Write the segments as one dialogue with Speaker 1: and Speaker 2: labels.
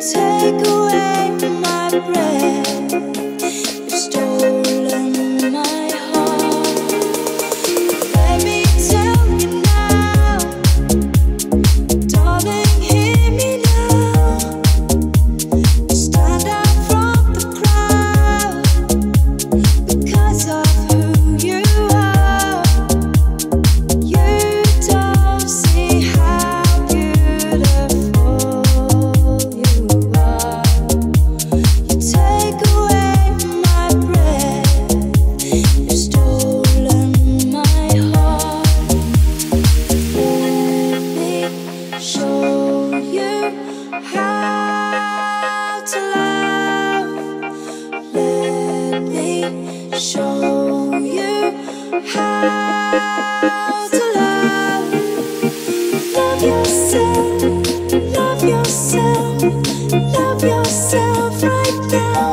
Speaker 1: take away my breath. You've stolen my heart. Let me tell you now, darling, hear me now. Stand out from the crowd because of who you are. You don't see how beautiful you are. You take away my breath. You've stolen my heart. Let me show you how to love. Let me show you how to love. Love yourself, love yourself, love yourself right now.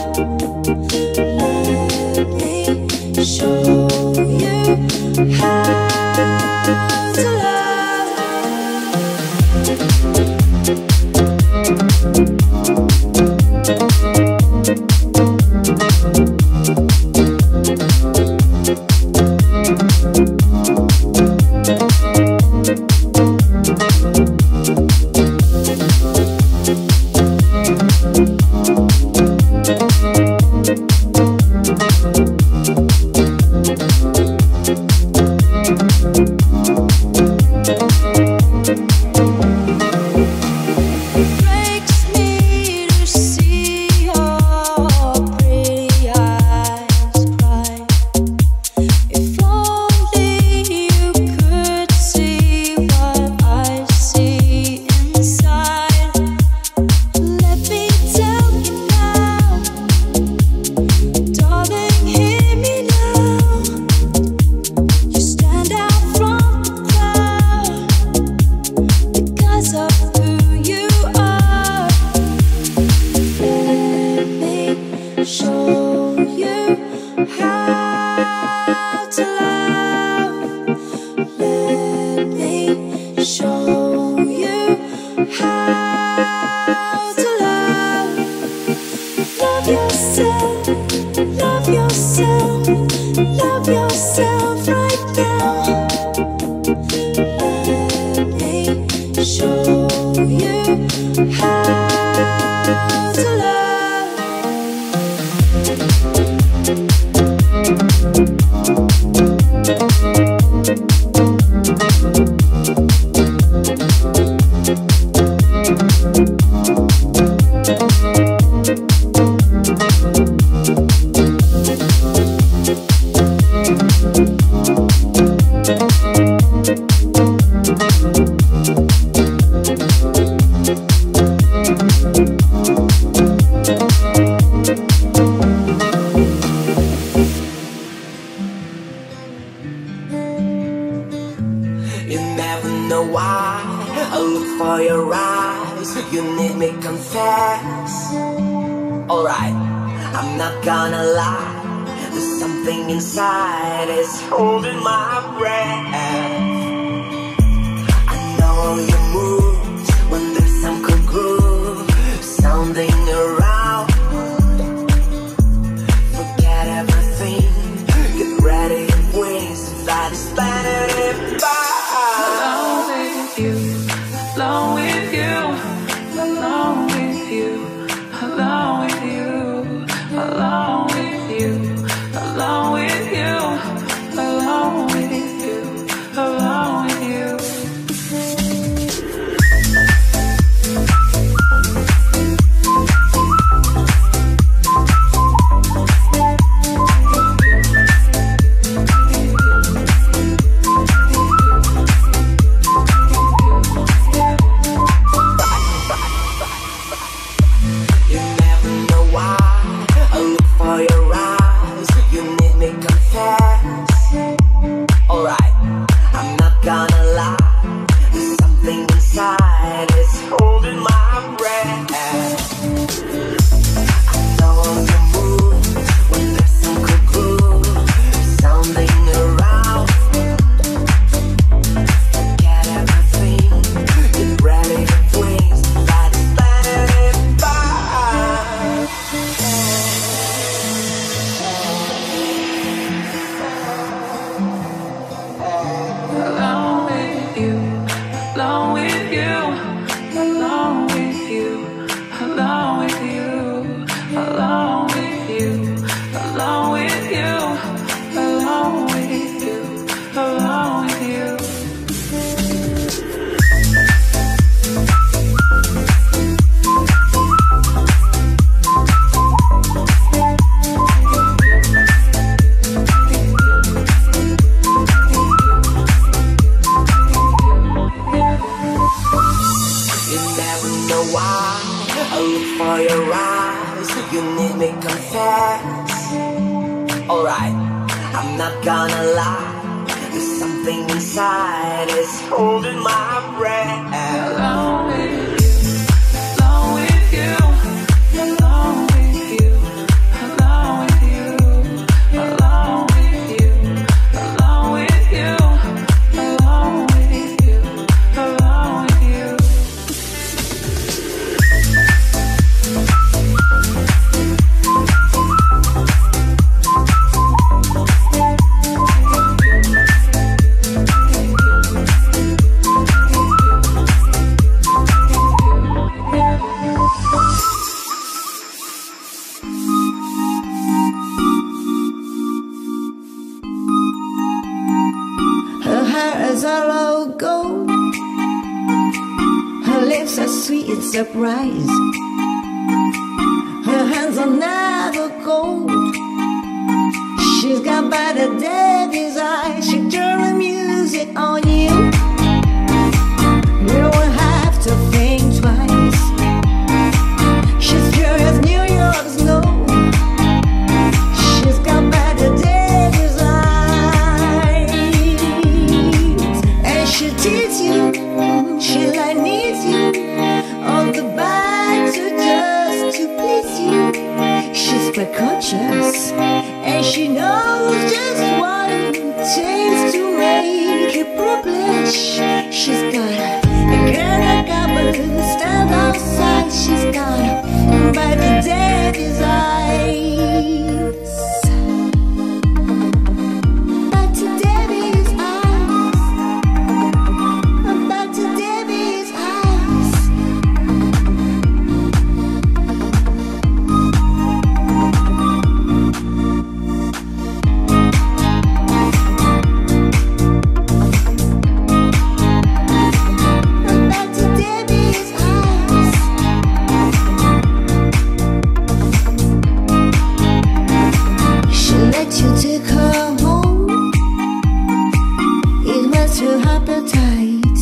Speaker 1: Let me show you how to love. Breaks me to see your pretty eyes cry. If only you could see what I see inside. Let me tell you now, darling, hear me now. You stand out from the crowd because of who you are. Let me show you how to love. Let me show you how to love. Love yourself, love yourself, love yourself right now. Let me show you how to love.
Speaker 2: You never know why I look for your eyes. You need me confess. Alright, I'm not gonna lie. There's something inside is holding my breath. I know your moves when there's some cool groove sounding around. Forget everything, get ready and wings and fly this planet and
Speaker 3: Alone with you, alone with you, alone with you, alone with you, alone with you, alone with you, alone with you, alone with you.
Speaker 2: why I look for your eyes. You need me confess. Alright, I'm not gonna lie. There's something inside is holding my breath.
Speaker 3: Alone with you, alone with you, alone with you, alone with you, alone with you, alone with you, alone with you, alone with you.
Speaker 1: Her hair is all gold. Her lips are sweet and surprise. Her hands are never cold. She's got by the devil's eyes. She turn the music on you. You won't have to think twice. She's pure as New York snow. She's got by the devil's eyes. And she'll tease you, she'll like needs you. On the back to just to please you. She's precocious, and she knows just what it takes to make it publish. She's got a girl like a stand outside. She's got by the devil's eyes. Back to Debbie's eyes. Back to Debbie's eyes. Back to Debbie's eyes. She'll let you take her home. It was her appetite.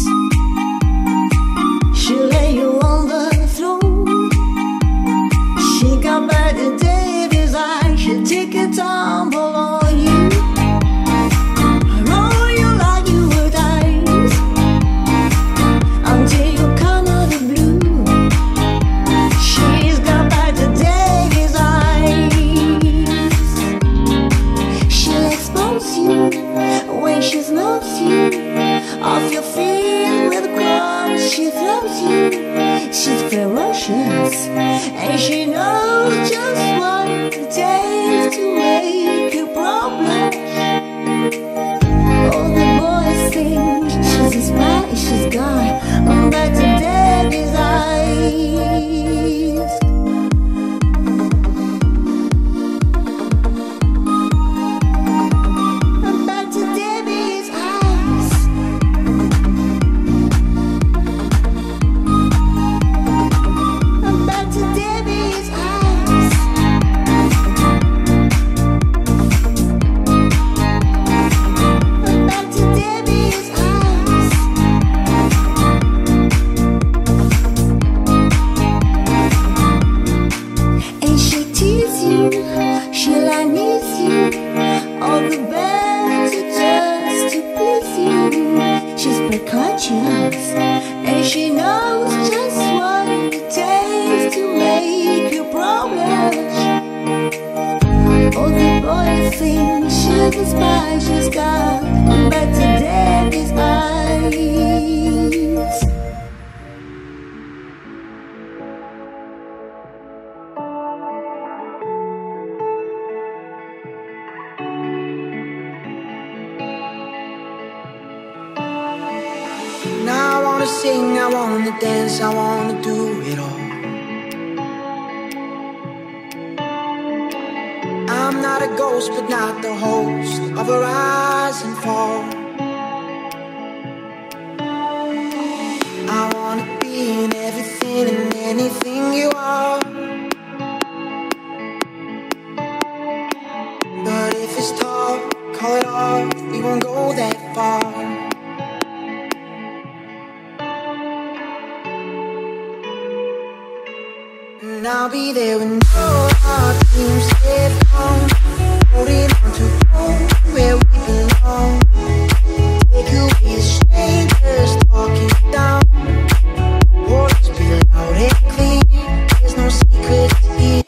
Speaker 1: She'll lay you on the throne. She got by the devil's eye. She'll take a tumble on you. Roll you like you were dice until you come out of blue. She's got by the devil's eyes. She'll expose you when she smokes you off your feet with crumbs. She throws you. She's ferocious, and she knows just what it takes to make a problem. All the boys think she's a spy. She's got back to Debbie's eyes. Back to Debbie's eyes. Back to Debbie's eyes. Back to Debbie's eyes. And she tease you, she'll unease you. All the better just to please you. She's precocious, and she knows just what it takes to make you problem. All the boys think she's a spy. She's got back to Debbie's eyes.
Speaker 4: Now I wanna sing, I wanna dance, I wanna do it all. I'm not a ghost, but not the host of a rise and fall. I wanna be in everything and anything you are. But if it's tall, call it off, we won't go that far. And I'll be there when all our dreams have gone, holding on to home where we belong. Take away the strangers talking down. Voice be loud and clear, there's no secrets here.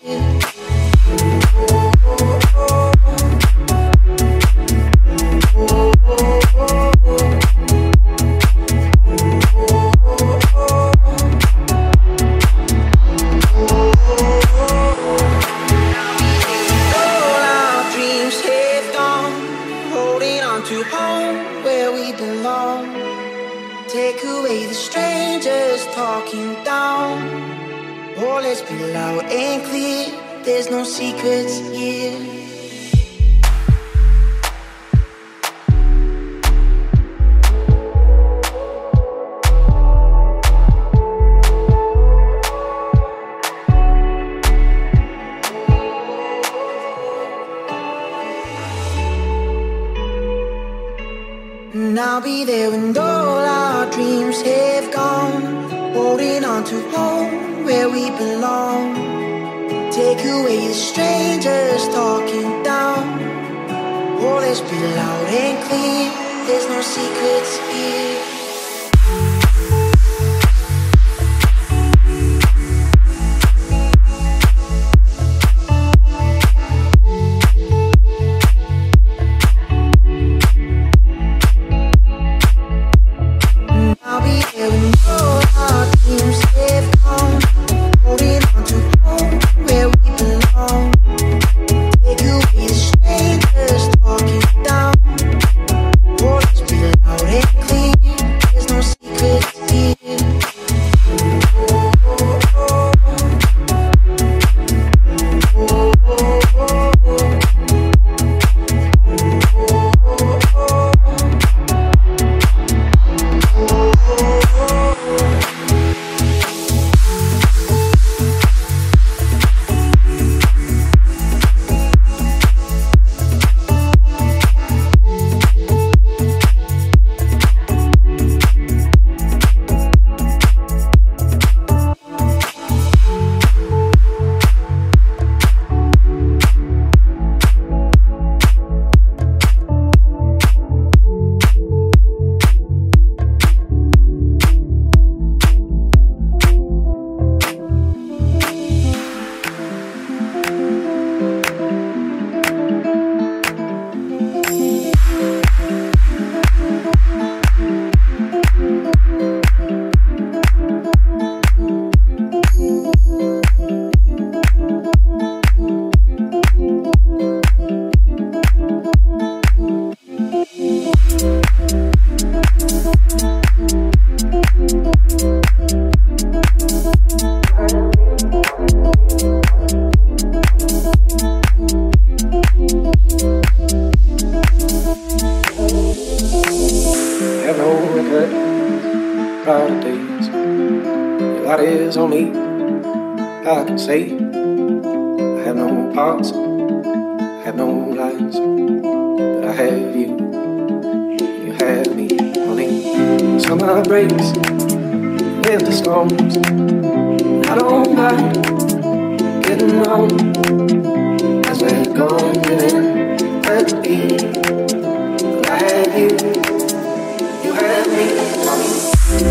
Speaker 4: Take away the strangers talking down. Oh, let's be loud and clear, there's no secrets here. And I'll be there when all our dreams have gone, holding on to home where we belong. Take away the strangers talking down. Oh, let's be loud and clear, there's no secrets here.
Speaker 5: On me, I can say I have no parts, I have no lines, but I have you, you have me, honey. Summer breaks, winter storms, I don't mind getting on as we're going within the beat. But I have you, you have me, honey.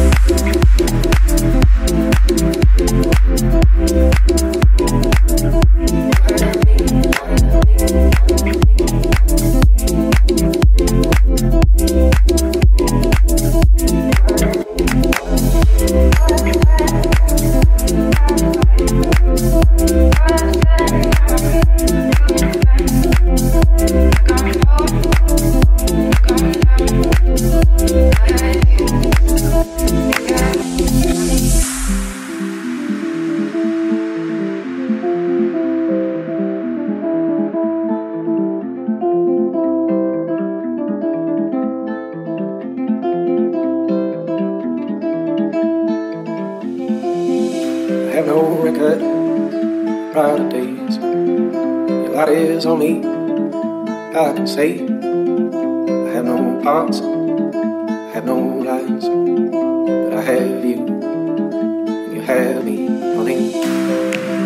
Speaker 5: On me, I can say I have no parts, I have no lines, but I have you, you have me, honey.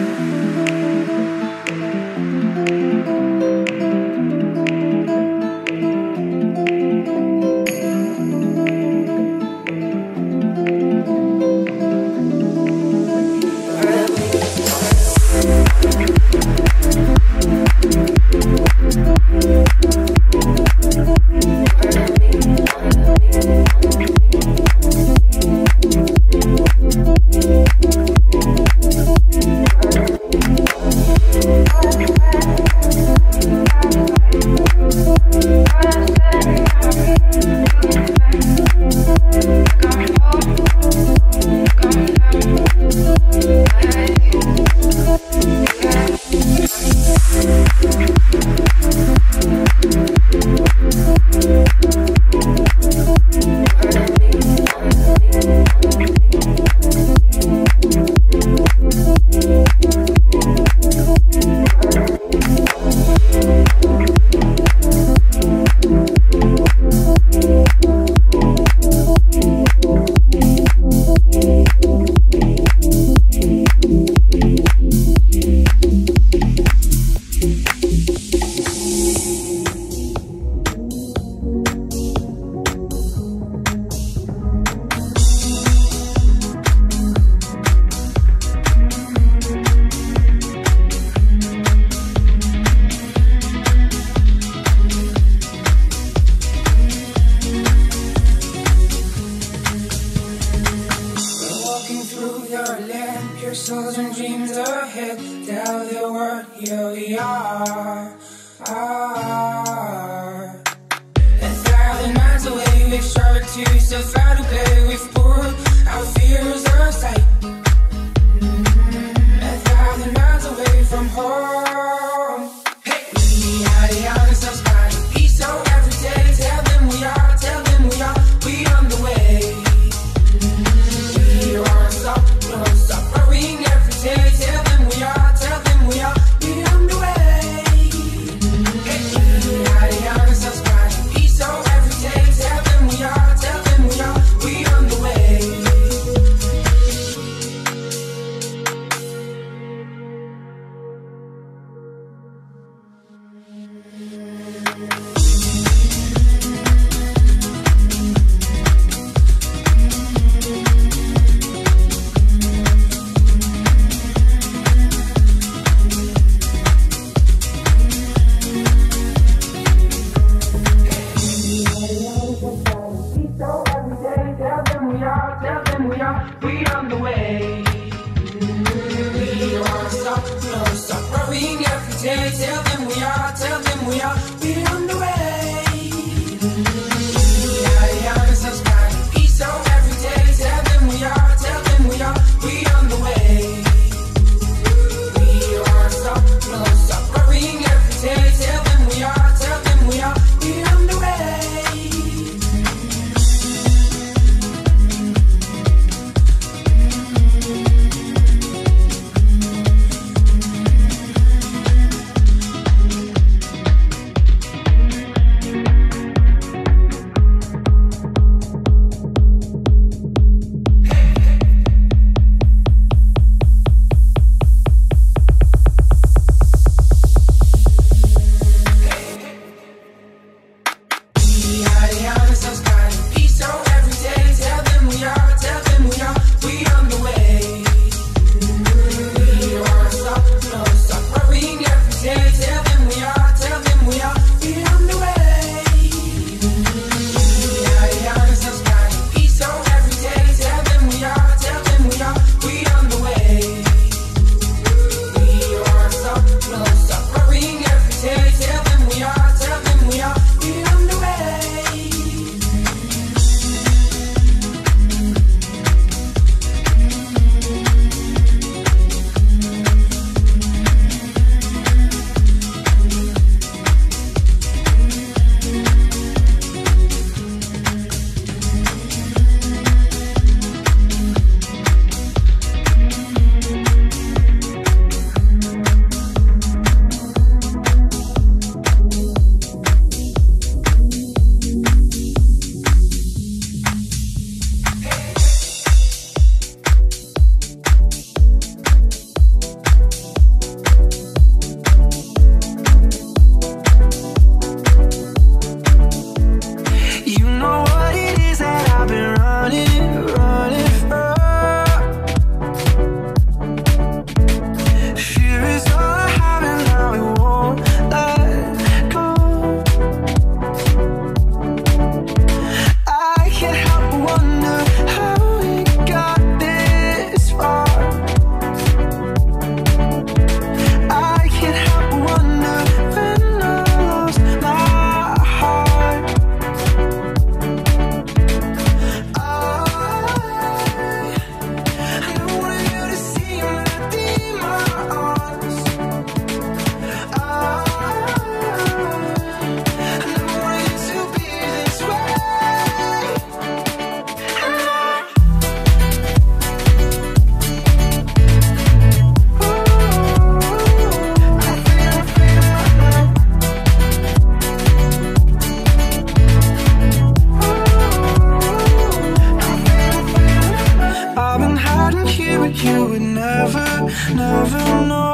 Speaker 4: never know.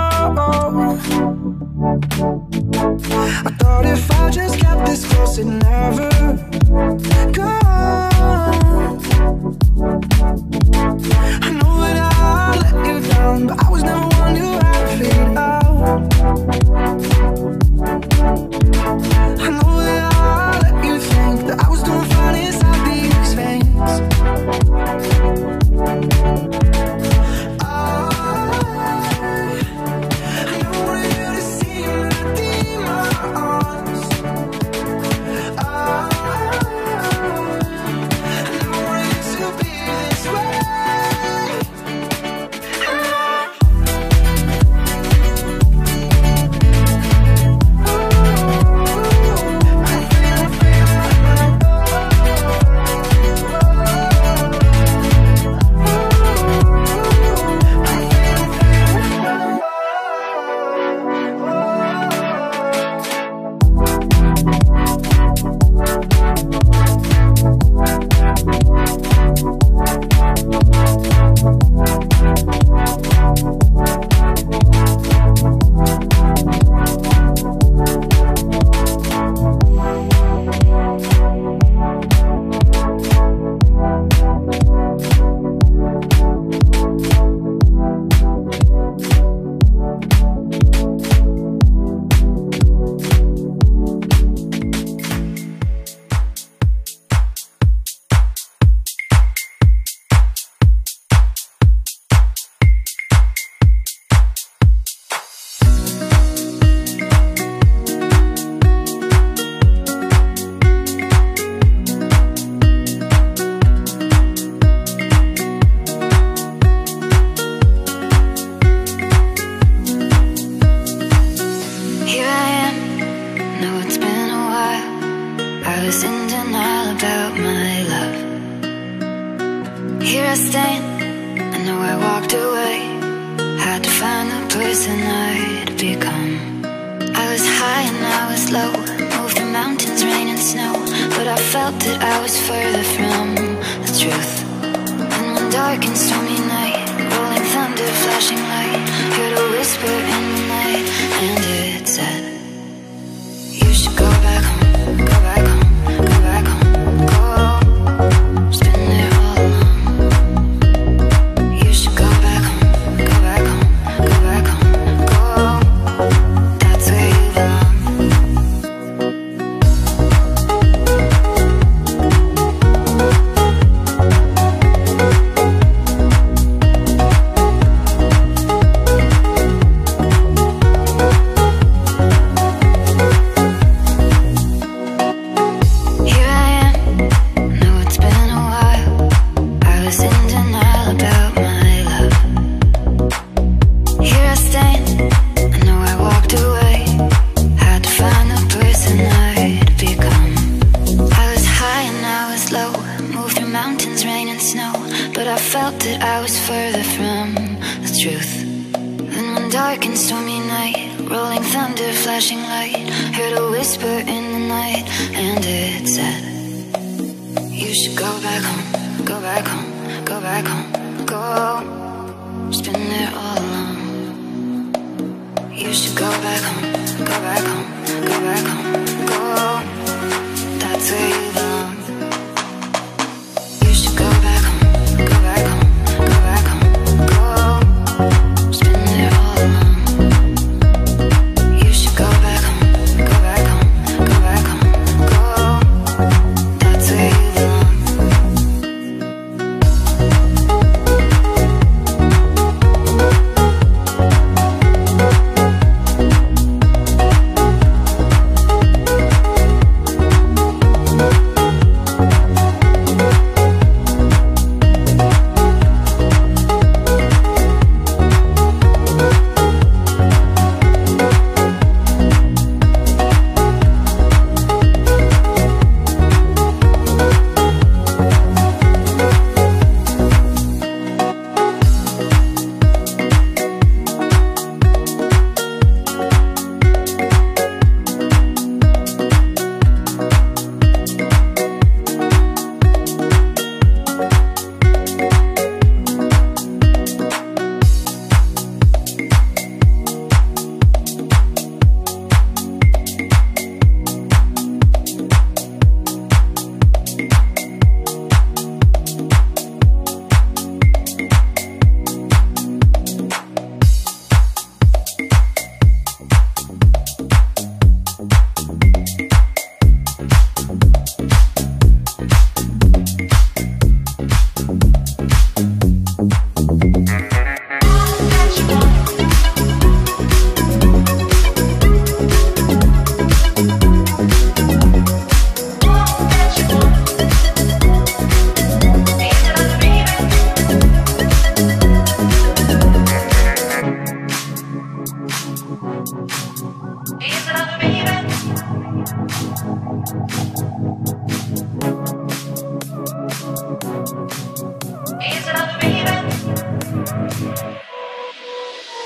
Speaker 4: I thought if I just kept this close, it'd never go. I know that I let you down, but I was never one who had it figured out. I know that I let you think that I was doing fine inside these veins.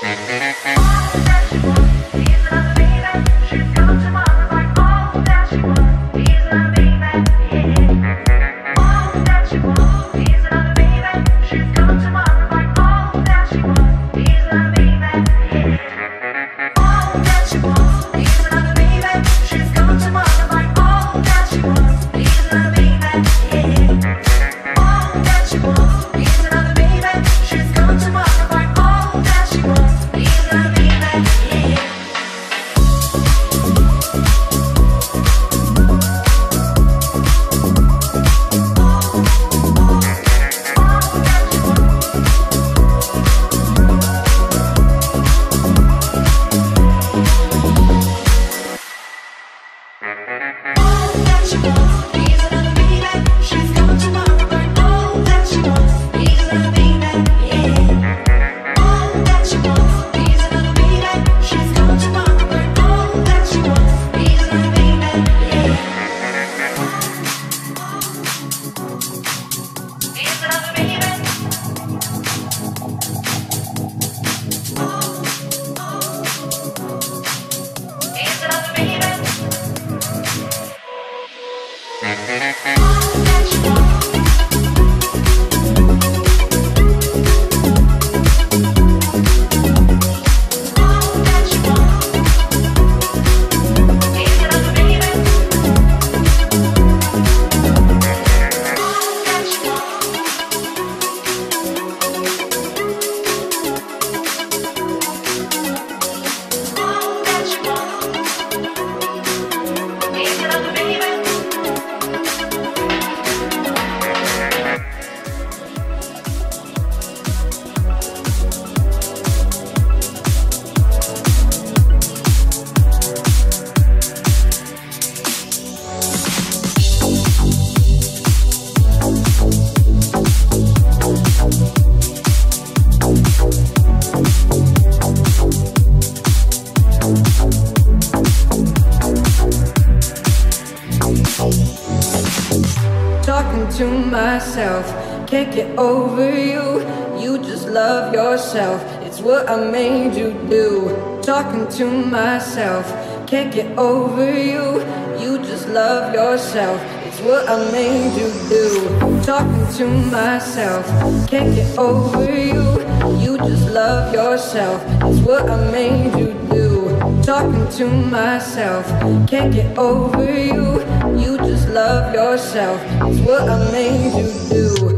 Speaker 6: To myself, can't get over you. You just love yourself, it's what I made you do. Talking to myself, can't get over you. You just love yourself, it's what I made you do. Talking to myself, can't get over you. You just love yourself, it's what I made you do. Talking to myself, can't get over you. You just love yourself, it's what I made you do.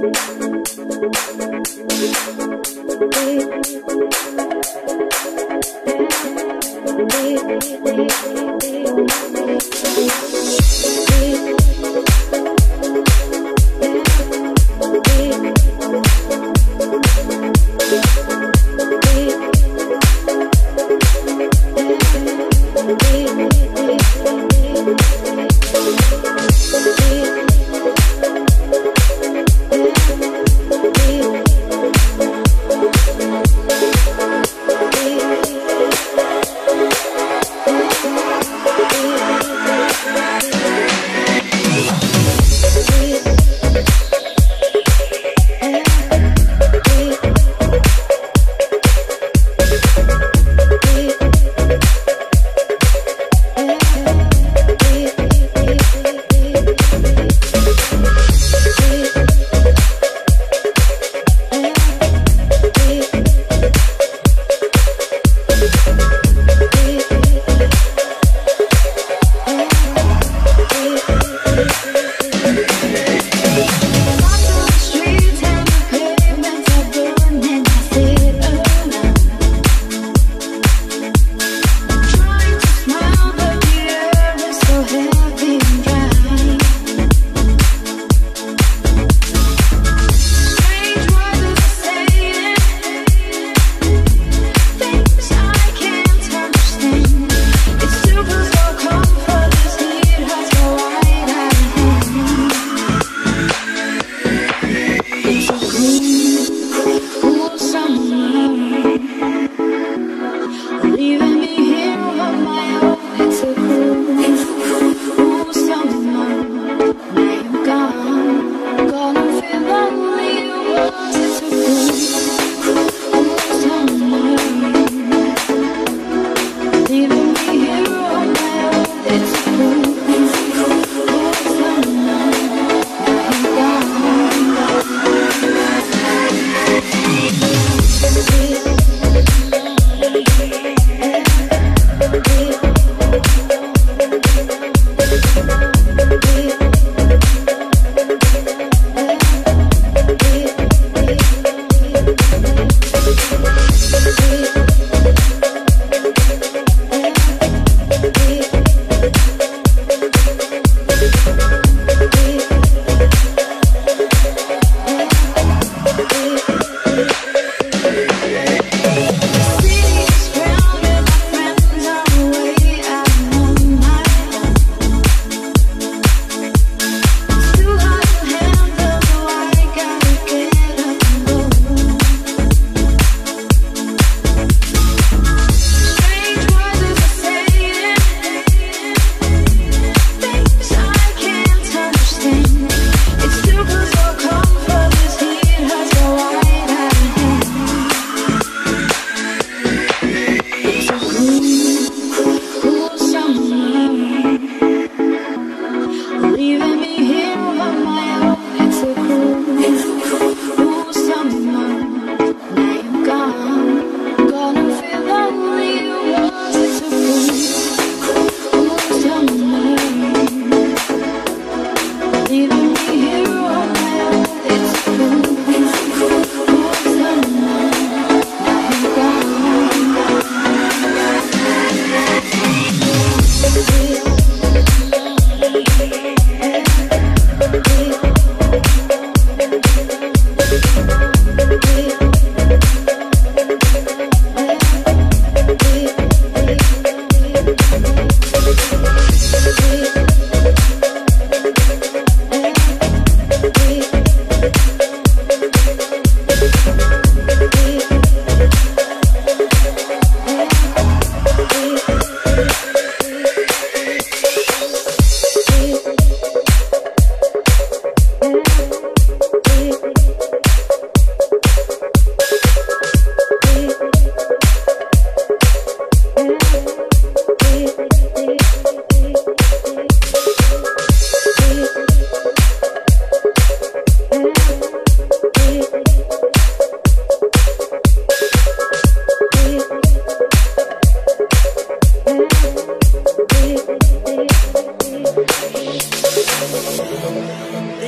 Speaker 2: They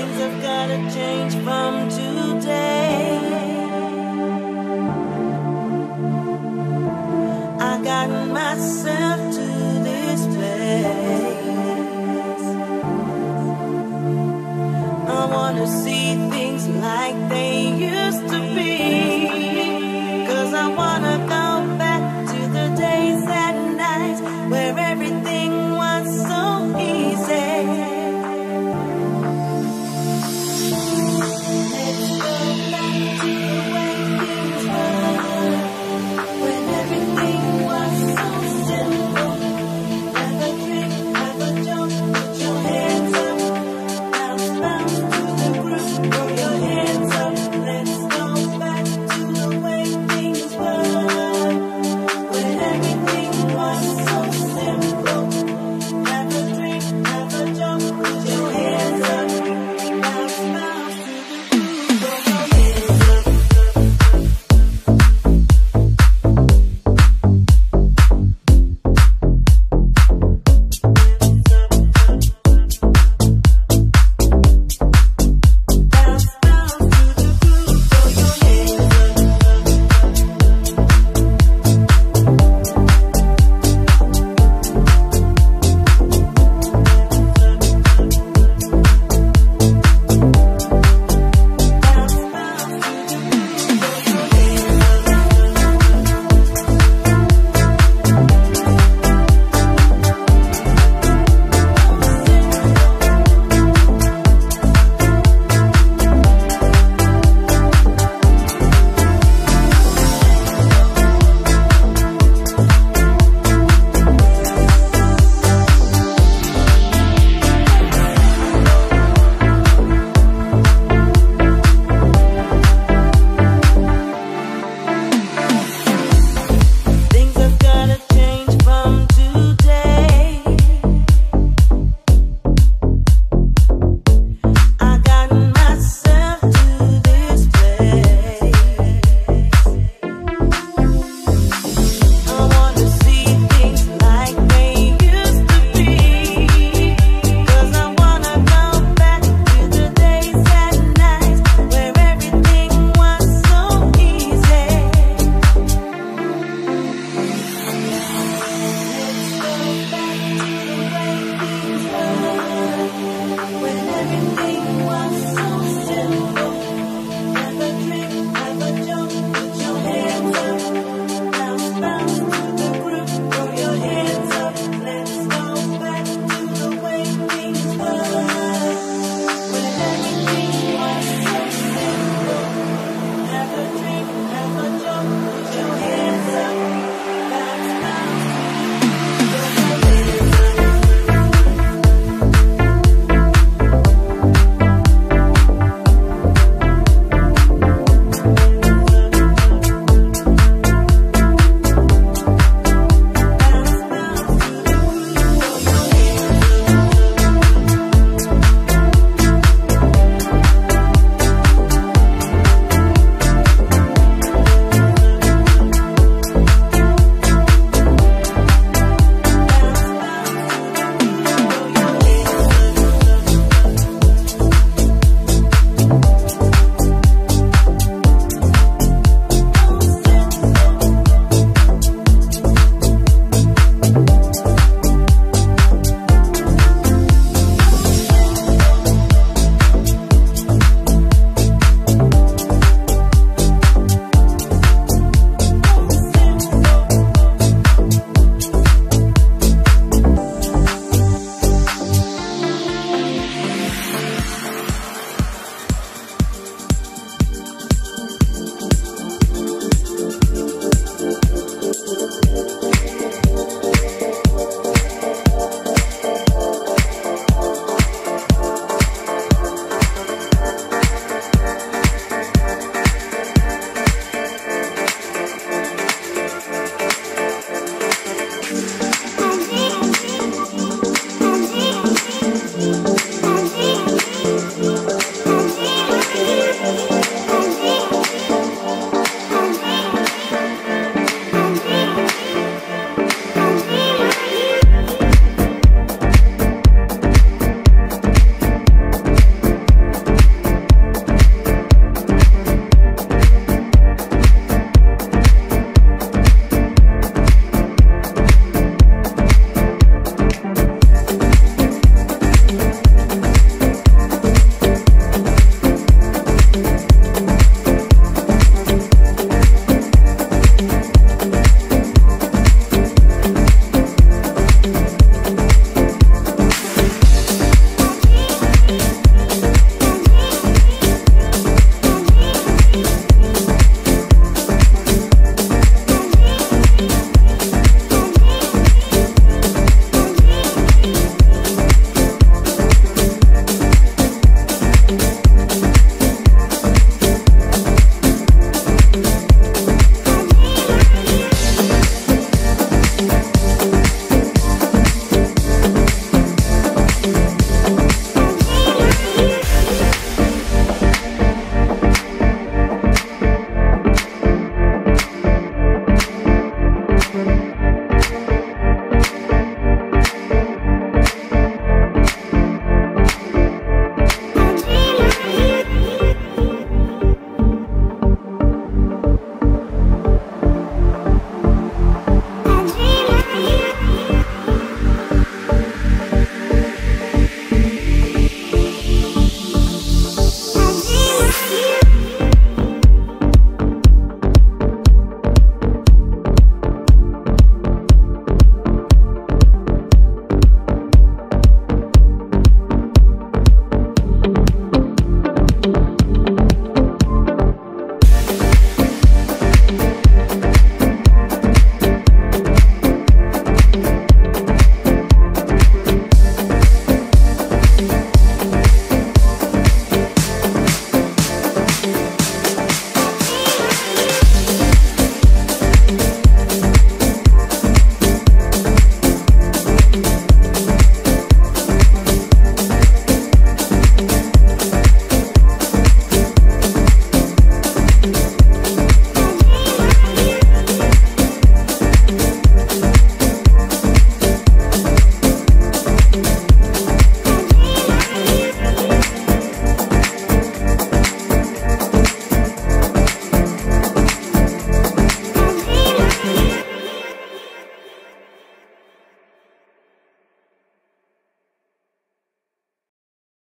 Speaker 1: things have gotta change from today. I got myself to this place. I wanna see things like they used to be.